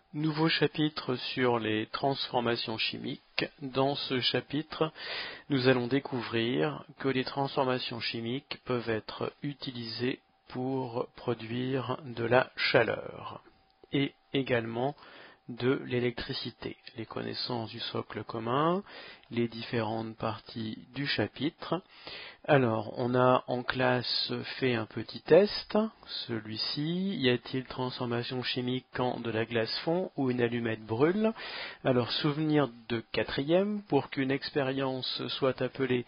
Nouveau chapitre sur les transformations chimiques. Dans ce chapitre, nous allons découvrir que les transformations chimiques peuvent être utilisées pour produire de la chaleur et également de l'électricité, les connaissances du socle commun, les différentes parties du chapitre. Alors, on a en classe fait un petit test, celui-ci, y a-t-il transformation chimique quand de la glace fond ou une allumette brûle? Alors, souvenir de quatrième, pour qu'une expérience soit appelée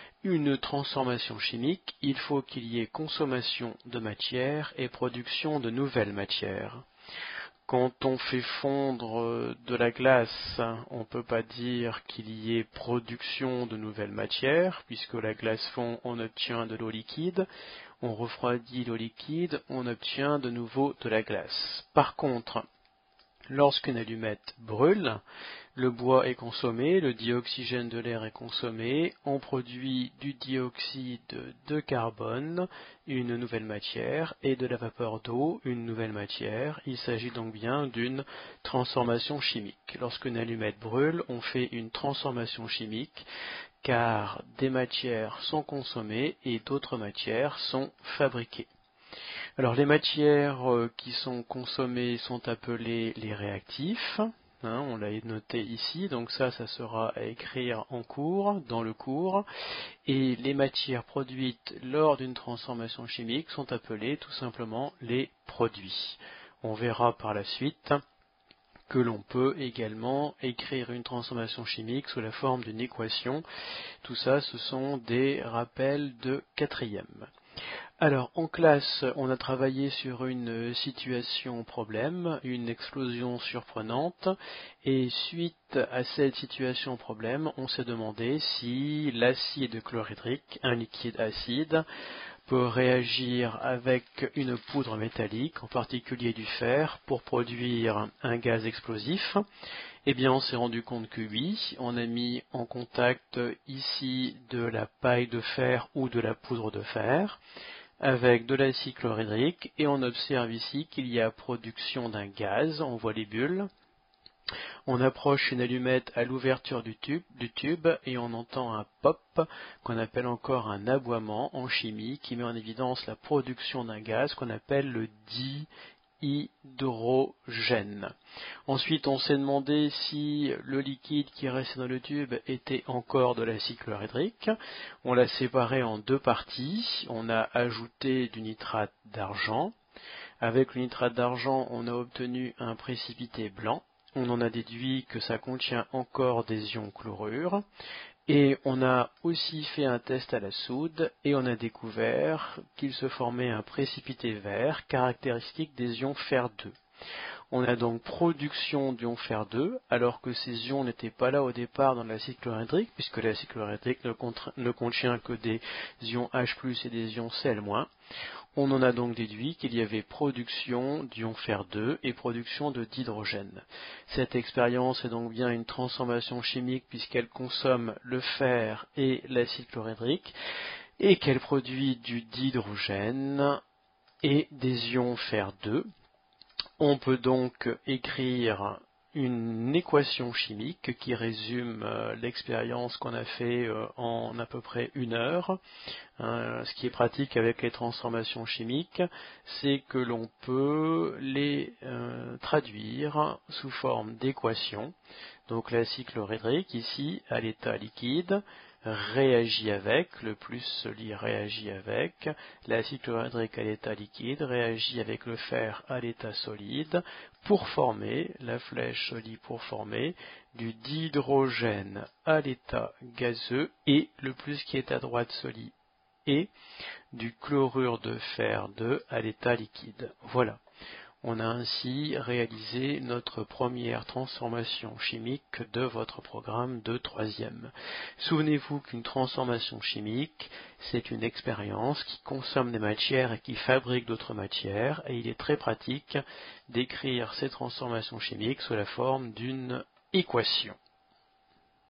une transformation chimique, il faut qu'il y ait consommation de matière et production de nouvelles matières. Quand on fait fondre de la glace, on ne peut pas dire qu'il y ait production de nouvelles matières, puisque la glace fond, on obtient de l'eau liquide, on refroidit l'eau liquide, on obtient de nouveau de la glace. Par contre, lorsqu'une allumette brûle, le bois est consommé, le dioxygène de l'air est consommé, on produit du dioxyde de carbone, une nouvelle matière, et de la vapeur d'eau, une nouvelle matière. Il s'agit donc bien d'une transformation chimique. Lorsqu'une allumette brûle, on fait une transformation chimique, car des matières sont consommées et d'autres matières sont fabriquées. Alors les matières qui sont consommées sont appelées les réactifs. On l'a noté ici, donc ça sera à écrire en cours, dans le cours. Et les matières produites lors d'une transformation chimique sont appelées tout simplement les produits. On verra par la suite que l'on peut également écrire une transformation chimique sous la forme d'une équation. Tout ça, ce sont des rappels de quatrième. Alors, en classe, on a travaillé sur une situation problème, une explosion surprenante, et suite à cette situation problème, on s'est demandé si l'acide chlorhydrique, un liquide acide, peut réagir avec une poudre métallique, en particulier du fer, pour produire un gaz explosif. Eh bien, on s'est rendu compte que oui, on a mis en contact ici de la paille de fer ou de la poudre de fer, avec de l'acide chlorhydrique, et on observe ici qu'il y a production d'un gaz, on voit les bulles. On approche une allumette à l'ouverture du tube et on entend un pop qu'on appelle encore un aboiement en chimie qui met en évidence la production d'un gaz qu'on appelle le dihydrogène. Ensuite, on s'est demandé si le liquide qui restait dans le tube était encore de l'acide chlorhydrique. On l'a séparé en deux parties. On a ajouté du nitrate d'argent. Avec le nitrate d'argent, on a obtenu un précipité blanc. On en a déduit que ça contient encore des ions chlorure. Et on a aussi fait un test à la soude et on a découvert qu'il se formait un précipité vert caractéristique des ions Fer2. On a donc production d'ions Fer2 alors que ces ions n'étaient pas là au départ dans l'acide chlorhydrique puisque l'acide chlorhydrique ne contient que des ions H+, et des ions Cl-. On en a donc déduit qu'il y avait production d'ions Fer2 et production de d'hydrogène. Cette expérience est donc bien une transformation chimique puisqu'elle consomme le fer et l'acide chlorhydrique et qu'elle produit du dihydrogène et des ions Fer2. On peut donc écrire une équation chimique qui résume l'expérience qu'on a fait en à peu près 1 heure. Ce qui est pratique avec les transformations chimiques, c'est que l'on peut les traduire sous forme d'équations. Donc l'acide chlorhydrique ici à l'état liquide réagit avec, le plus solide réagit avec, l'acide chlorhydrique à l'état liquide réagit avec le fer à l'état solide pour former, la flèche solide pour former du dihydrogène à l'état gazeux et le plus qui est à droite solide et du chlorure de fer 2 à l'état liquide. Voilà. On a ainsi réalisé notre première transformation chimique de votre programme de 3e. Souvenez-vous qu'une transformation chimique, c'est une expérience qui consomme des matières et qui fabrique d'autres matières, et il est très pratique d'écrire ces transformations chimiques sous la forme d'une équation.